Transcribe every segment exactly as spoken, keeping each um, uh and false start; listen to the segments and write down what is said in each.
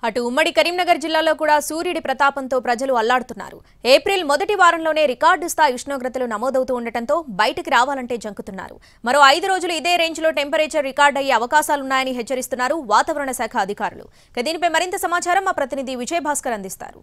అటు ఉమ్మడి కరీంనగర్ జిల్లాలో కూడా సూర్యుడి ప్రతాపంతో ప్రజలు అల్లాడుతున్నారు. ఏప్రిల్ మొదటి వారంలోనే రికార్డు స్థాయి ఉష్ణోగ్రతలు నమోదవుతూ ఉండటంతో బయటికి రావాలంటే జంకుతున్నారు. మరో ఐదు రోజులు ఇదే రేంజ్లో టెంపరేచర్ రికార్డ్ అయ్యే అవకాశాలున్నాయని హెచ్చరిస్తున్నారు వాతావరణ శాఖ అధికారులు. దీనిపై మరింత సమాచారం మా ప్రతినిధి విజయ్ భాస్కర్ అందిస్తారు.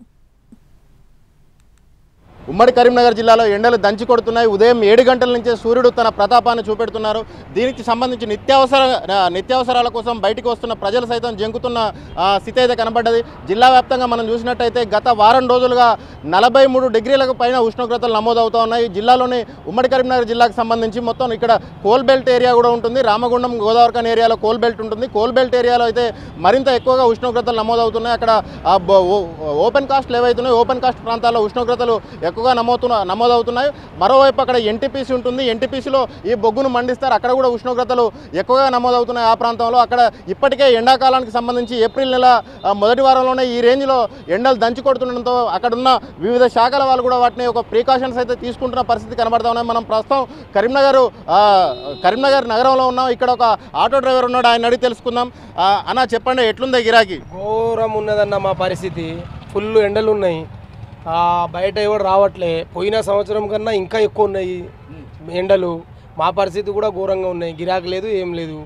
ఉమ్మడి కరీంనగర్ జిల్లాలో ఎండలు దంచి కొడుతున్నాయి. ఉదయం ఏడు గంటల నుంచే సూర్యుడు తన ప్రతాపాన్ని చూపెడుతున్నారు. దీనికి సంబంధించి నిత్యావసర నిత్యావసరాల కోసం బయటికి వస్తున్న ప్రజలు సైతం జంకుతున్న స్థితి అయితే కనబడ్డది. జిల్లా వ్యాప్తంగా మనం చూసినట్టయితే గత వారం రోజులుగా నలభై మూడు డిగ్రీలకు పైన ఉష్ణోగ్రతలు నమోదవుతూ ఉన్నాయి. జిల్లాలోని ఉమ్మడి కరీంనగర్ జిల్లాకు సంబంధించి మొత్తం ఇక్కడ కోల్ బెల్ట్ ఏరియా కూడా ఉంటుంది. రామగుండం గోదావరిఖని ఏరియాలో కోల్ బెల్ట్ ఉంటుంది. కోల్ బెల్ట్ ఏరియాలో అయితే మరింత ఎక్కువగా ఉష్ణోగ్రతలు నమోదవుతున్నాయి. అక్కడ ఓపెన్ కాస్ట్లు ఏవైతున్నాయి ఓపెన్ కాస్ట్ ప్రాంతాల్లో ఉష్ణోగ్రతలు ఎక్కువగా నమోదుతున్న నమోదవుతున్నాయి. మరోవైపు అక్కడ ఎన్టీపీసీ ఉంటుంది. ఎన్టీపీసీలో ఈ బొగ్గును మండిస్తారు. అక్కడ కూడా ఉష్ణోగ్రతలు ఎక్కువగా నమోదవుతున్నాయి. ఆ ప్రాంతంలో అక్కడ ఇప్పటికే ఎండాకాలానికి సంబంధించి ఏప్రిల్ నెల మొదటి వారంలోనే ఈ రేంజ్లో ఎండలు దంచి కొడుతుండడంతో అక్కడున్న వివిధ శాఖల వాళ్ళు కూడా వాటిని ఒక ప్రికాషన్స్ అయితే తీసుకుంటున్న పరిస్థితి కనబడతా ఉన్నాయి. మనం ప్రస్తుతం కరీంనగర్ కరీంనగర్ నగరంలో ఉన్నాం. ఇక్కడ ఒక ఆటో డ్రైవర్ ఉన్నాడు, ఆయన అడిగి తెలుసుకుందాం. అన్న చెప్పండి, ఎట్లుంది గిరాకీ? ఘోరం ఉన్నదన్న మా పరిస్థితి. ఫుల్ ఎండలు ఉన్నాయి, బయట ఎవరు రావట్లే. పోయిన సంవత్సరం కన్నా ఇంకా ఎక్కువ ఉన్నాయి ఎండలు. మా పరిస్థితి కూడా ఘోరంగా ఉన్నాయి. గిరాకీ లేదు, ఏం లేదు.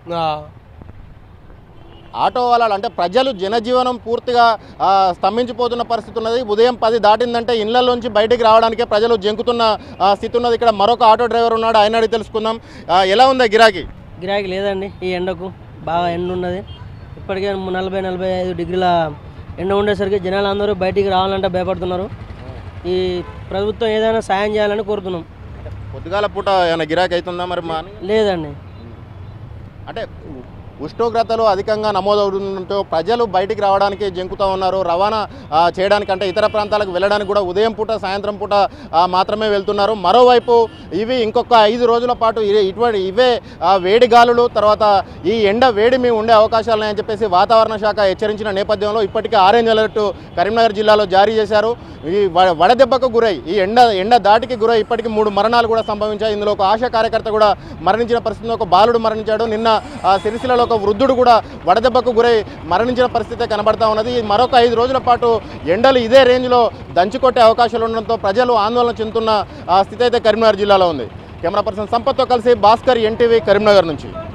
ఆటో వాళ్ళు అంటే ప్రజలు జనజీవనం పూర్తిగా స్తంభించిపోతున్న పరిస్థితి ఉన్నది. ఉదయం పది దాటిందంటే ఇళ్లలోంచి బయటికి రావడానికే ప్రజలు జంకుతున్న స్థితి ఉన్నది. ఇక్కడ మరొక ఆటో డ్రైవర్ ఉన్నాడు, ఆయన అడిగి తెలుసుకుందాం. ఎలా ఉందా గిరాకీ? గిరాకీ లేదండి, ఈ ఎండకు బాగా ఎండ ఉన్నది. ఇప్పటికే నలభై నలభై ఐదు డిగ్రీల ఎండ ఉండేసరికి జనాలు అందరూ బయటికి రావాలంటే భయపడుతున్నారు. ఈ ప్రభుత్వం ఏదైనా సాయం చేయాలని కోరుతున్నాం. పొద్దుగాల పూట ఏమైనా గిరాకీ అవుతుందా మరి? మా లేదండి, అంటే ఉష్ణోగ్రతలు అధికంగా నమోదవుతుండటంతో ప్రజలు బయటికి రావడానికి జంకుతూ ఉన్నారు. రవాణా చేయడానికి అంటే ఇతర ప్రాంతాలకు వెళ్ళడానికి కూడా ఉదయం పూట సాయంత్రం పూట మాత్రమే వెళ్తున్నారు. మరోవైపు ఇవి ఇంకొక ఐదు రోజుల పాటు ఇటువంటి ఇవే వేడి గాలులు, తర్వాత ఈ ఎండ వేడి మీ ఉండే అవకాశాలు ఉన్నాయని చెప్పేసి వాతావరణ శాఖ హెచ్చరించిన నేపథ్యంలో ఇప్పటికే ఆరెంజ్ అలర్ట్ కరీంనగర్ జిల్లాలో జారీ చేశారు. ఈ వడదెబ్బకు గురై ఈ ఎండ ఎండ దాటికి గురై ఇప్పటికీ మూడు మరణాలు కూడా సంభవించాయి. ఇందులో ఒక ఆశా కార్యకర్త కూడా మరణించిన పరిస్థితిలో ఒక బాలుడు మరణించాడు. నిన్న సిరిసిల్లలో ఒక వృద్ధుడు కూడా వడదెబ్బకు గురై మరణించిన పరిస్థితి కనబడతా ఉన్నది. మరొక ఐదు రోజుల పాటు ఎండలు ఇదే రేంజ్లో దంచుకొట్టే అవకాశాలు ఉండడంతో ప్రజలు ఆందోళన చెందుతున్న స్థితి అయితే కరీంనగర్ జిల్లాలో ఉంది. కెమెరా పర్సన్ సంపత్తో కలిసి భాస్కర్, ఎన్టీవీ, కరీంనగర్ నుంచి.